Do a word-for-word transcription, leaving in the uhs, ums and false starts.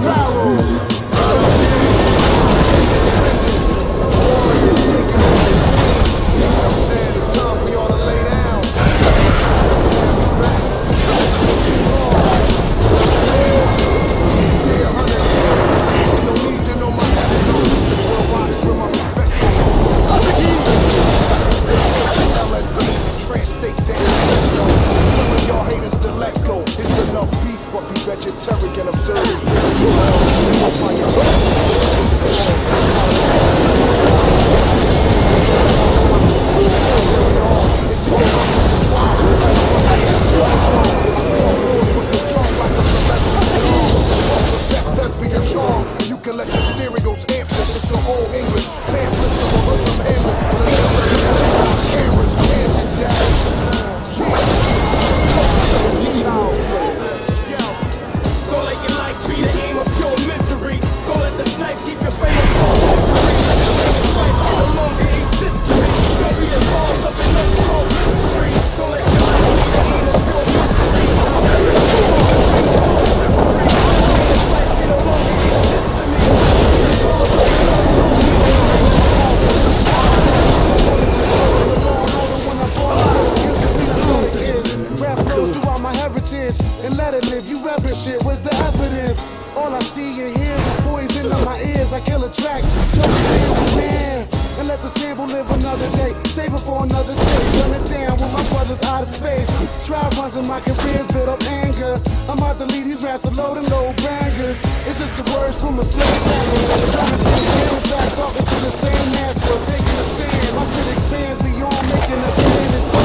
follows. It's time for y'all to lay down. No need to know my attitude. Worldwide is where my respect goes. L S D, trans-state dance. Telling y'all haters to let go. It's enough beef, but be vegetarian. Observe this. You can let your stereos amp this. It's the old English pamphlets of a rhythm hammer. Cameras, hands down. Don't let your life be the aim of pure misery. Don't let this life keep your face. Life no longer exists. Don't be involved up in no cold mystery. Don't let your life be the aim of pure misery. Life no longer exists to me. Rap flows throughout my heritage and let it live. You rapping shit, where's the evidence? All I see and hear is poison in my ears. I kill a track, just man, and let the sample live another day. Save it for another day. Run it down with my brothers out of space. Try runs in my careers, build up anger. I'm about to leave these raps a load and load bangers. It's just the words from a slave rapper. Trying to think back, talking to the same master, taking a stand. My shit expands beyond making a plan.